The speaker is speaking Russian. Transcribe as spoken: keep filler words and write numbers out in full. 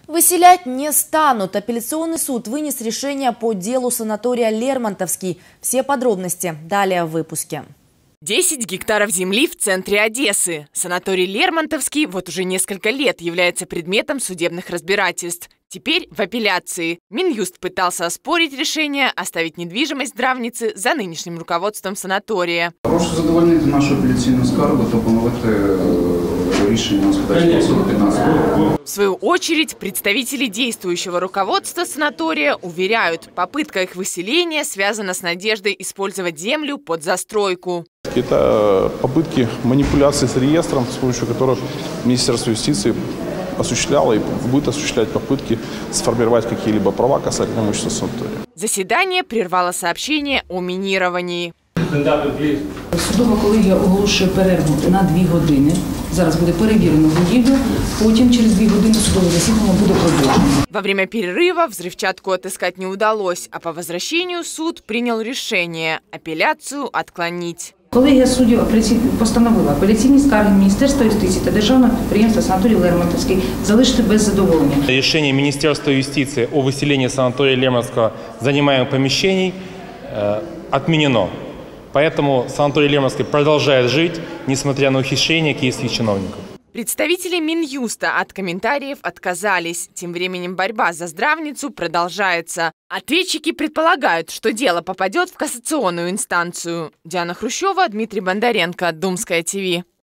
Выселять не станут. Апелляционный суд вынес решение по делу санатория «Лермонтовский». Все подробности далее в выпуске. десять гектаров земли в центре Одессы. Санаторий «Лермонтовский» вот уже несколько лет является предметом судебных разбирательств. Теперь в апелляции. Минюст пытался оспорить решение оставить недвижимость здравницы за нынешним руководством санатория. Прошу задовольнити нашу апеляційну скаргу та поновити рішення господарського суду пятнадцатого. В свою очередь, представители действующего руководства санатория уверяют, попытка их выселения связана с надеждой использовать землю под застройку. Это попытки манипуляции с реестром, с помощью которых Министерство юстиции осуществляло и будет осуществлять попытки сформировать какие-либо права касательно имущества санатория. Заседание прервало сообщение о минировании. Судова колегія оголошує перерву на дві години. Зараз буде перевірено будівлю, потім через дві години судове засідання буде продовжено. Во время перерыва взрывчатку отыскать не удалось, а по возвращению суд принял решение – апелляцию отклонить. Колегія суддів постановила апеляційні скарги Міністерства юстиції та Державного підприємства «Санаторій Лермонтовський» залишити без задоволення. Решение Министерства юстиции о выселении санатория Лермонтовского занимаемых помещений э, отменено. Поэтому санаторий Лермонтовский продолжает жить, несмотря на ухищрения киевских чиновников. Представители Минюста от комментариев отказались. Тем временем борьба за здравницу продолжается. Ответчики предполагают, что дело попадет в кассационную инстанцию. Диана Хрущева, Дмитрий Бондаренко, Думское ТВ.